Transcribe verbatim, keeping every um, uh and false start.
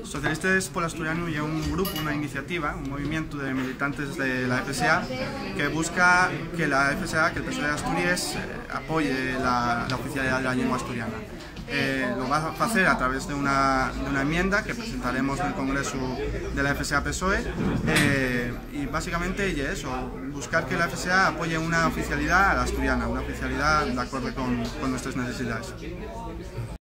Socialistes por l'Asturiano hi ha un grup, una iniciativa, un movimiento de militantes de la F S A que busca que la F S A, que el P S O E de Asturias eh, apoye la, la oficialidad de la lengua asturiana. Eh, lo va a hacer a través de una, de una enmienda que presentaremos en el Congreso de la F S A-P S O E eh, y básicamente es eso, buscar que la F S A apoye una oficialidad a la asturiana, una oficialidad de acuerdo con, con nuestras necesidades.